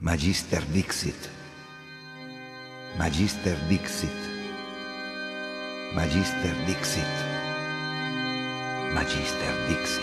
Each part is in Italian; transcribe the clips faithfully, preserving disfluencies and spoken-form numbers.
Magister Dixit, Magister Dixit, Magister Dixit, Magister Dixit.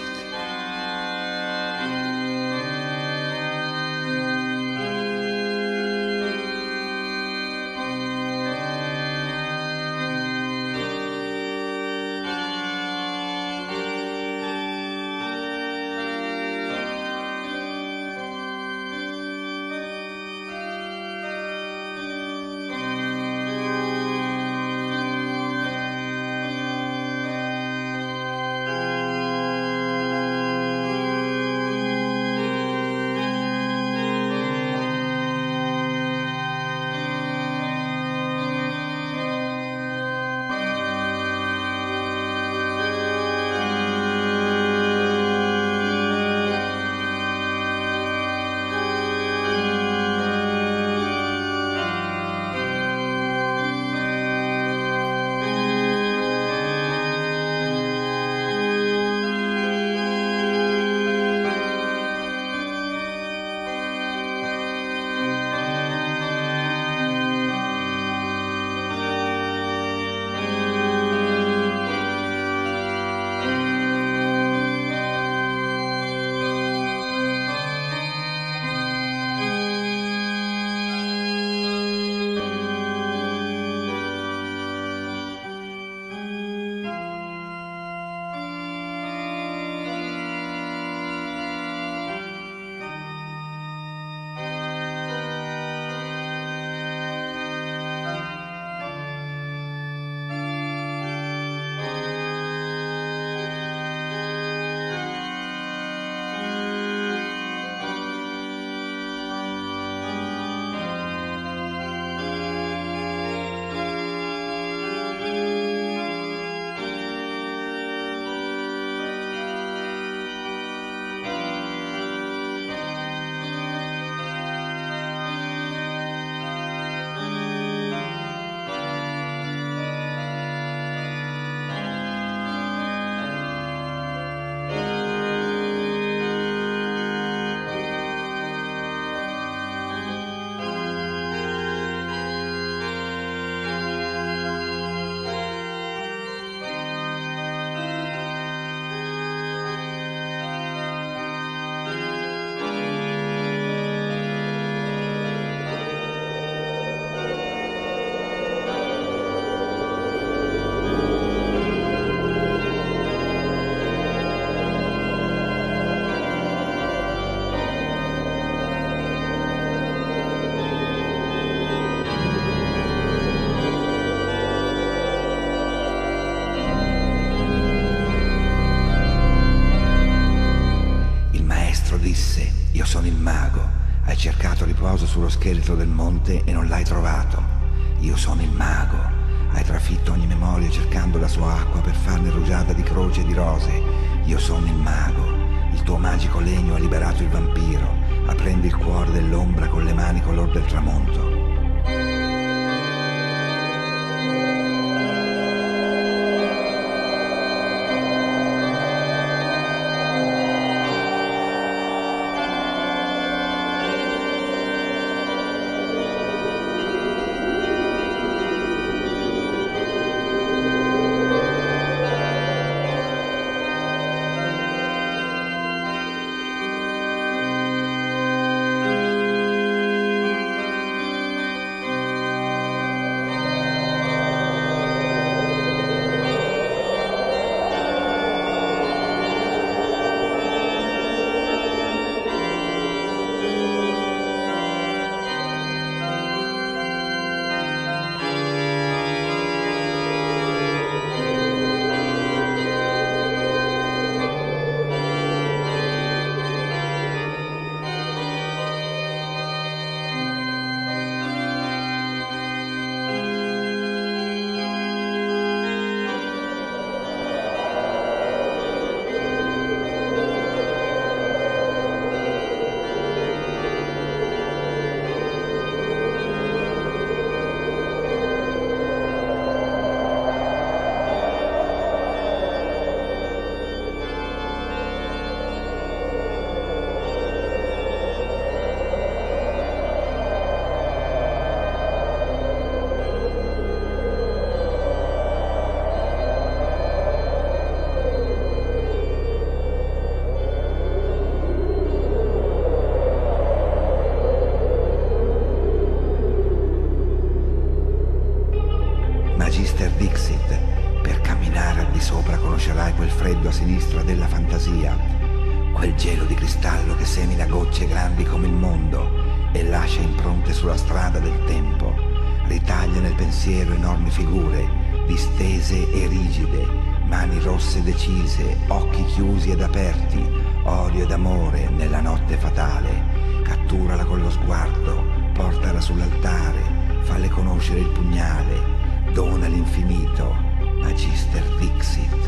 Io sono il mago. Hai cercato riposo sullo scheletro del monte e non l'hai trovato. Io sono il mago. Hai trafitto ogni memoria cercando la sua acqua per farne rugiada di croce e di rose. Io sono il mago. Il tuo magico legno ha liberato il vampiro, aprendo il cuore dell'ombra con le mani color del tramonto. sai quel freddo a sinistra della fantasia, quel gelo di cristallo che semina gocce grandi come il mondo e lascia impronte sulla strada del tempo, ritaglia nel pensiero enormi figure, distese e rigide, mani rosse decise, occhi chiusi ed aperti, odio ed amore nella notte fatale. Catturala con lo sguardo, portala sull'altare, falle conoscere il pugnale, dona l'infinito, Magister Dixit.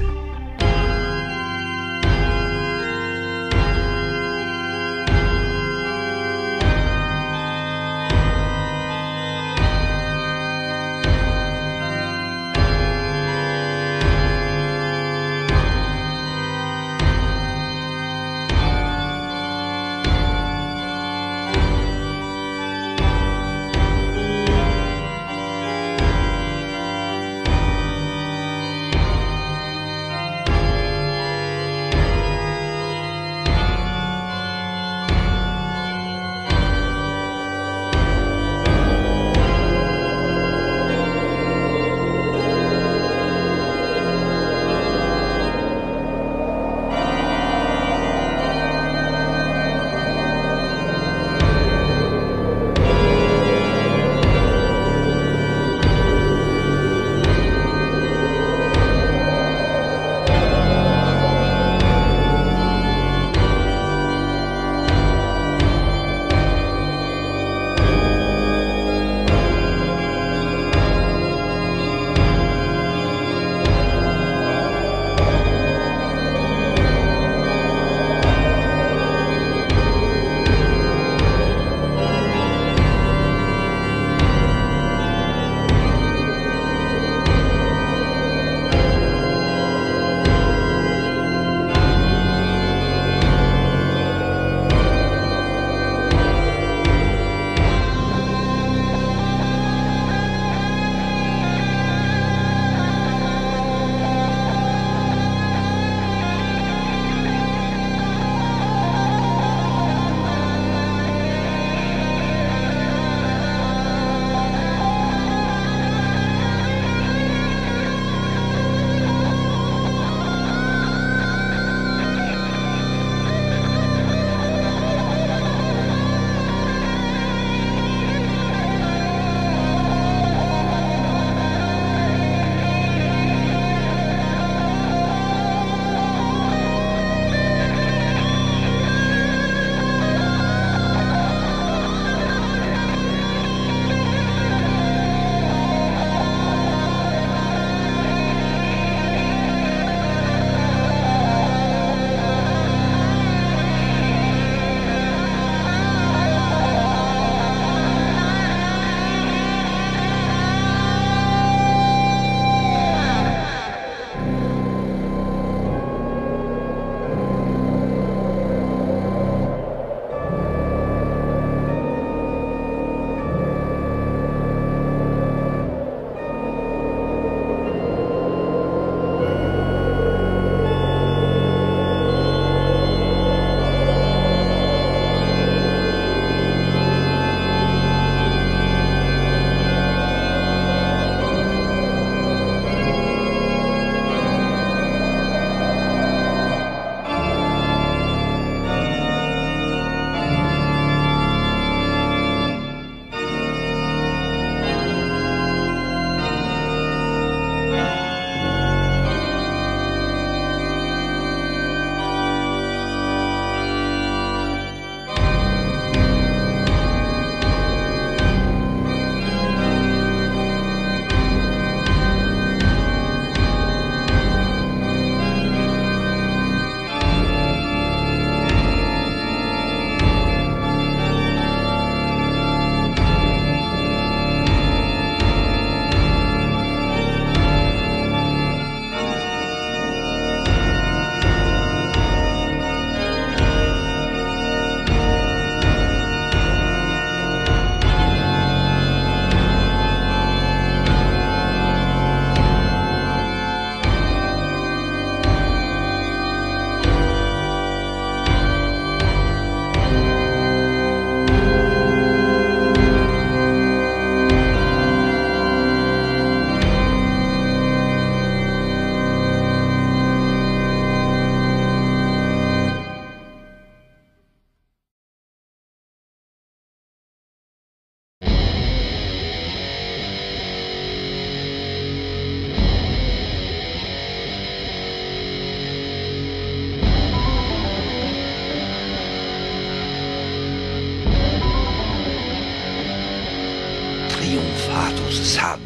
fatus sad.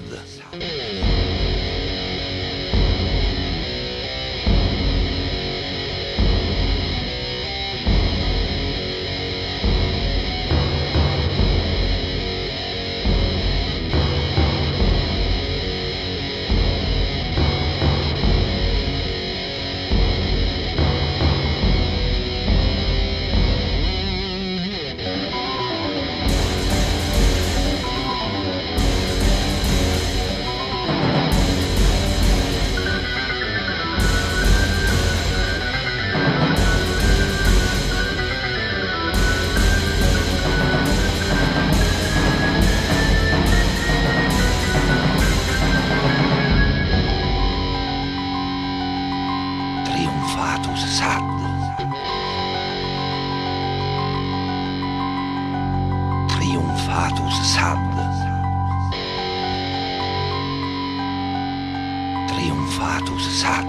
Triumphatus sad. Triumphatus sad. Triumphatus sad.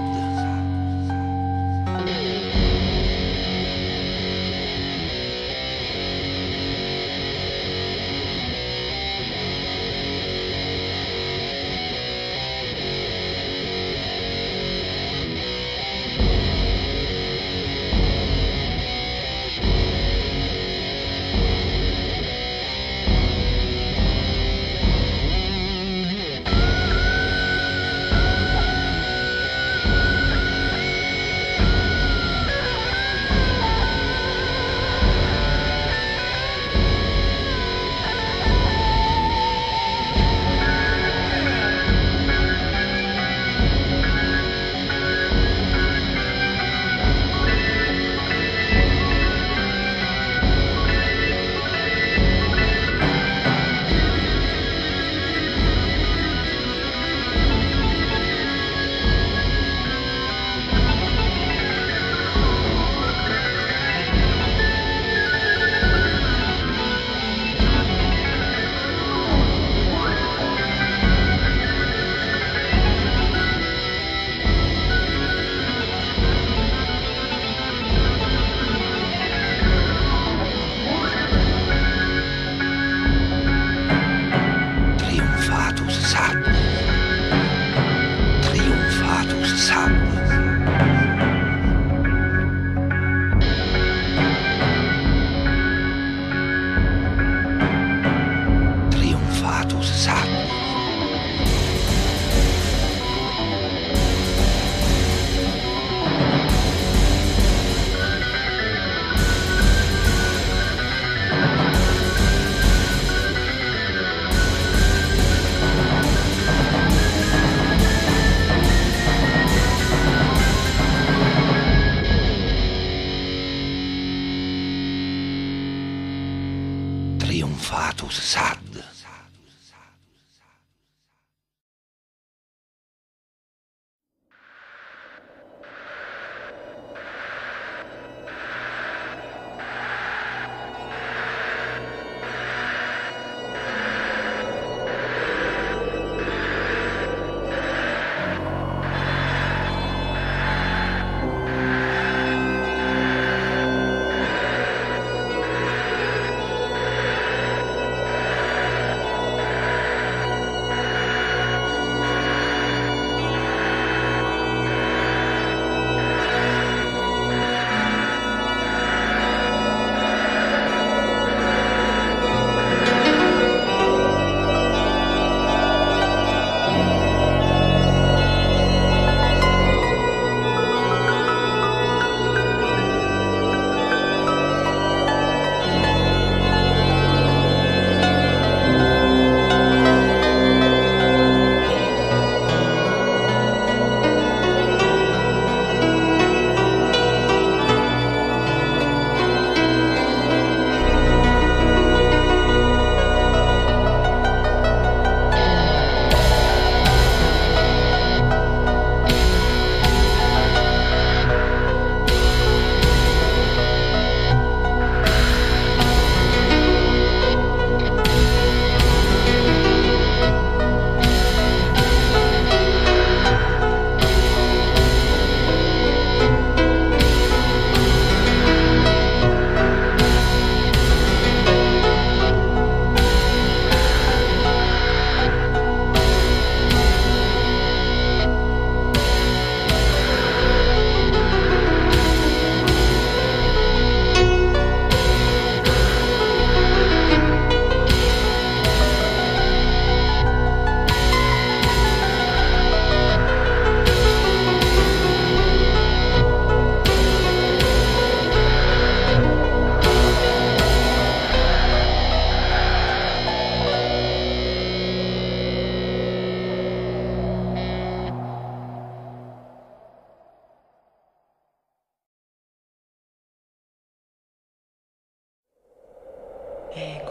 Triumphatus sad.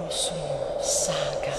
sono Saga.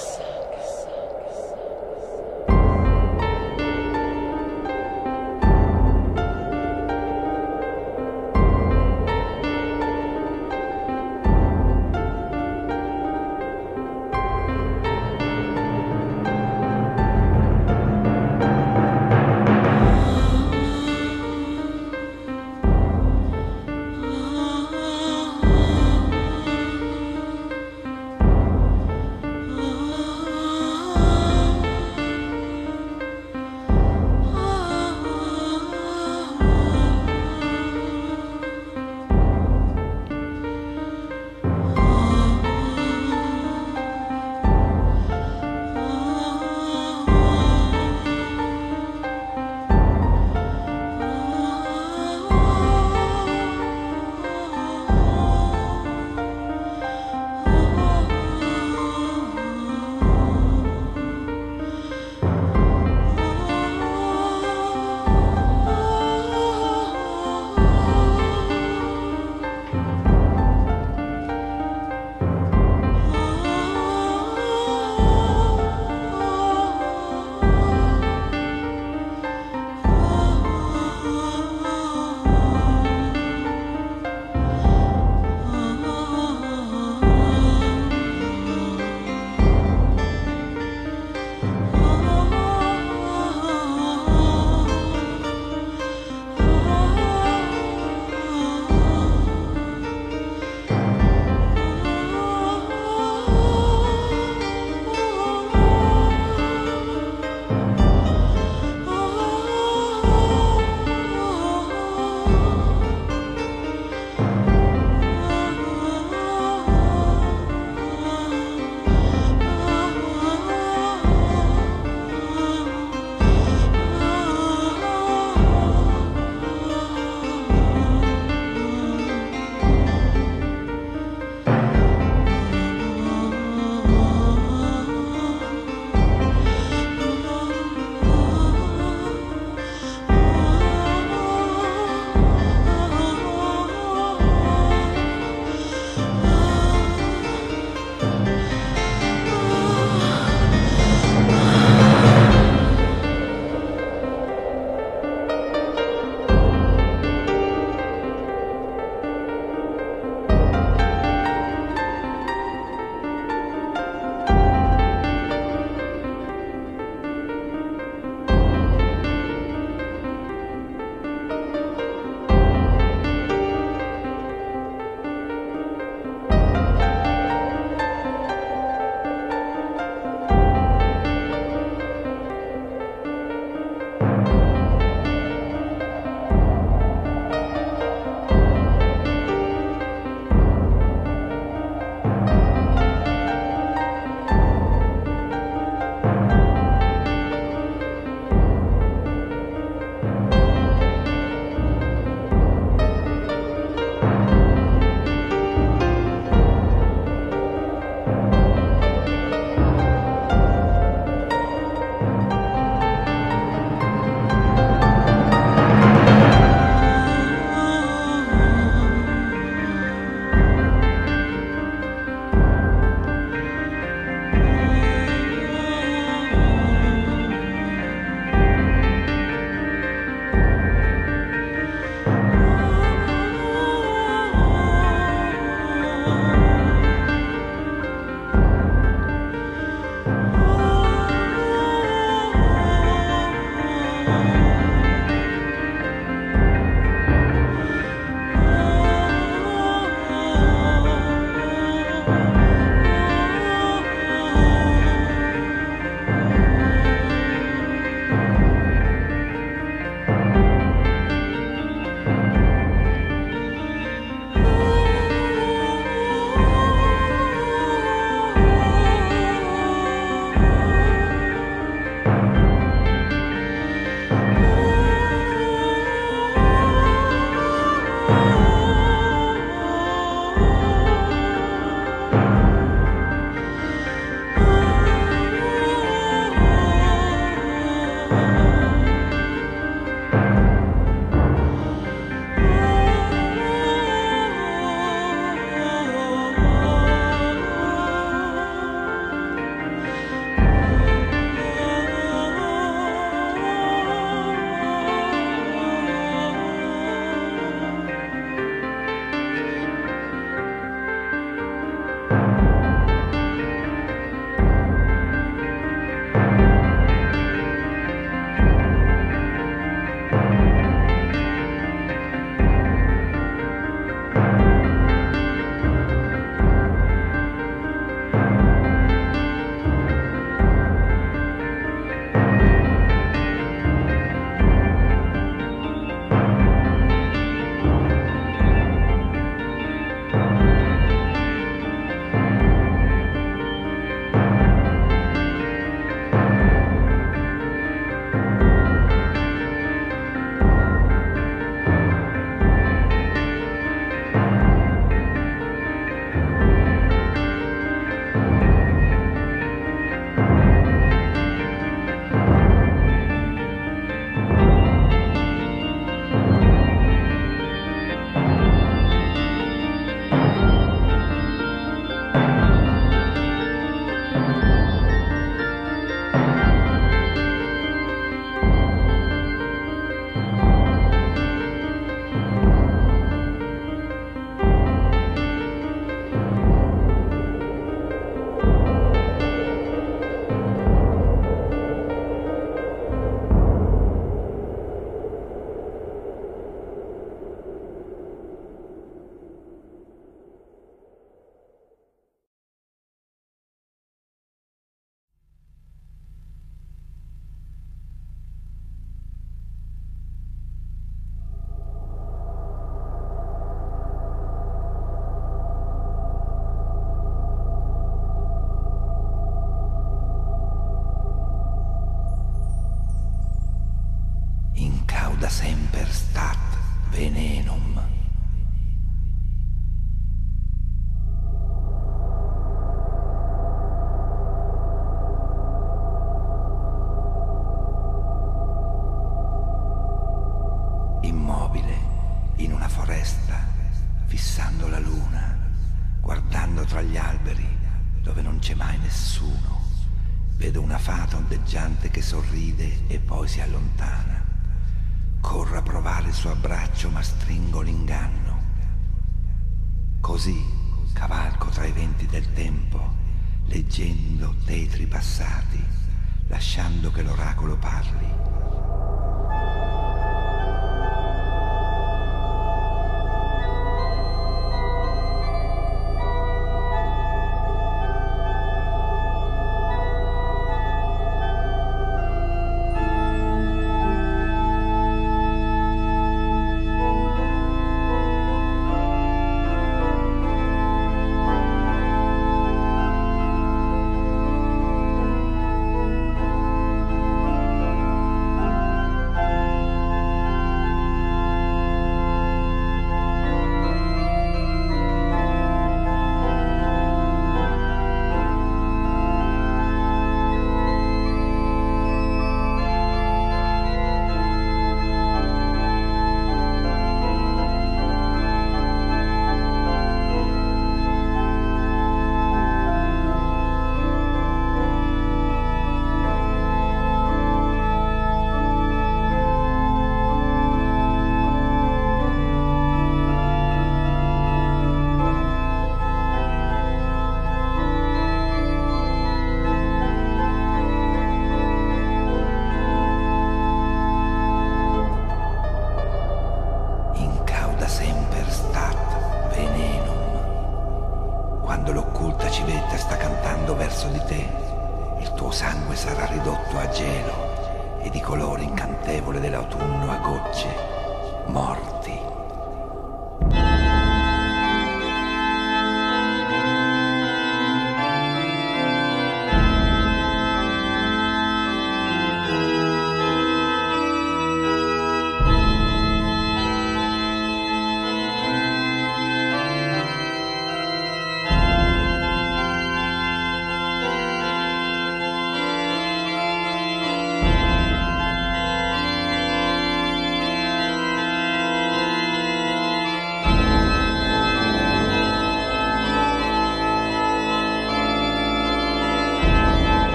foresta, fissando la luna, guardando tra gli alberi dove non c'è mai nessuno, vedo una fata ondeggiante che sorride e poi si allontana. Corro a provare il suo abbraccio ma stringo l'inganno. Così cavalco tra i venti del tempo, leggendo tetri passati, lasciando che l'oracolo parli. Quando l'occulta civetta sta cantando verso di te, il tuo sangue sarà ridotto a gelo e di colore incantevole dell'autunno a gocce, morti.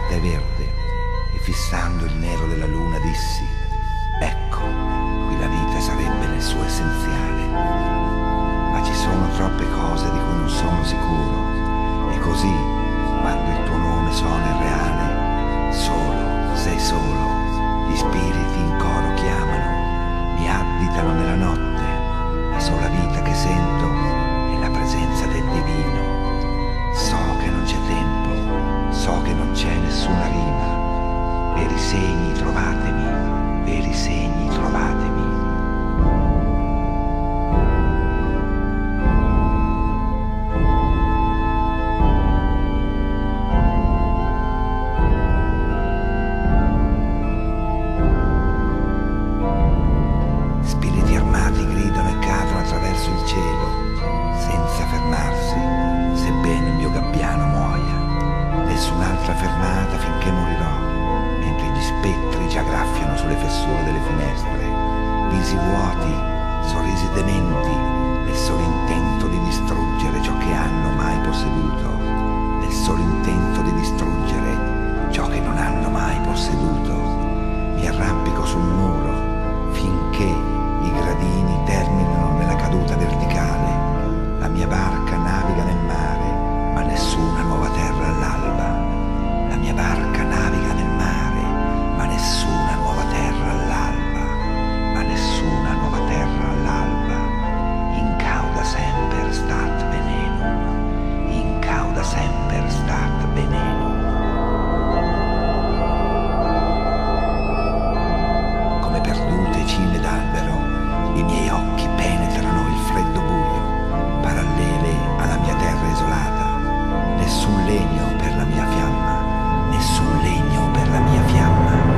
alta e verde, e fissando il nero della luna dissi: ecco, qui la vita sarebbe nel suo essenziale. Ma ci sono troppe cose di cui non sono sicuro, e così, quando il tuo nome suona irreale, solo, sei solo, gli spiriti in coro chiamano, mi additano nella notte, la sola vita che sento è la presenza del divino. So che non c'è tempo, so che non c'è nessuna rima, veri segni trovatemi, veri segni trovatemi. Spiriti armati gridano e cadono attraverso il cielo, senza fermarsi, sebbene il mio gabbiano muoia. Nessun'altra fermata finché morirò, mentre gli spettri già graffiano sulle fessure delle finestre. Visi vuoti, sorrisi dementi, nel solo intento di distruggere ciò che hanno mai posseduto, nel solo intento di distruggere ciò che non hanno mai posseduto. Mi arrampico sul muro finché i gradini terminano nella caduta verticale. La mia barca naviga nel mare, ma nessuna nuova terra all'alba. La mia barca naviga nel mare, ma nessuna nuova terra all'alba. Ma nessuna nuova terra all'alba. Incauda semper stat venenum. Incauda semper stat venenum. Come perdute cime d'albero, i miei occhi penetrano il freddo buio, parallele alla mia terra isolata. Nessun legno per la mia fiamma, nessun legno per la mia fiamma.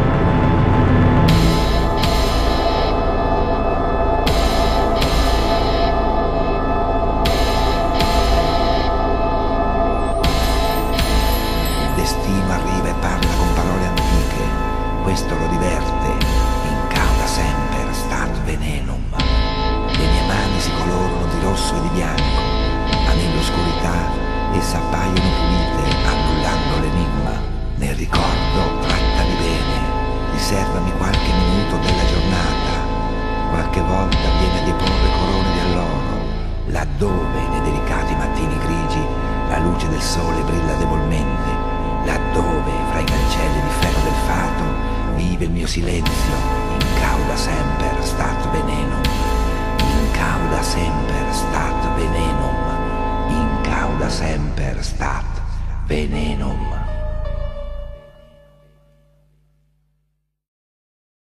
Il destino arriva e parla con parole antiche, questo lo diverte. Incauda semper stat venenum. Le mie mani si colorano di rosso e di bianco, ma nell'oscurità esse appaiono pulite, annullando l'enigma. Nel ricordo trattami bene, riservami qualche minuto della giornata. Qualche volta viene a deporre corone di alloro, laddove nei delicati mattini grigi la luce del sole brilla debolmente, laddove fra i cancelli di ferro del fato vive il mio silenzio. Incauda semper stat venenum. Incauda semper stat venenum. Incauda semper stat venenum.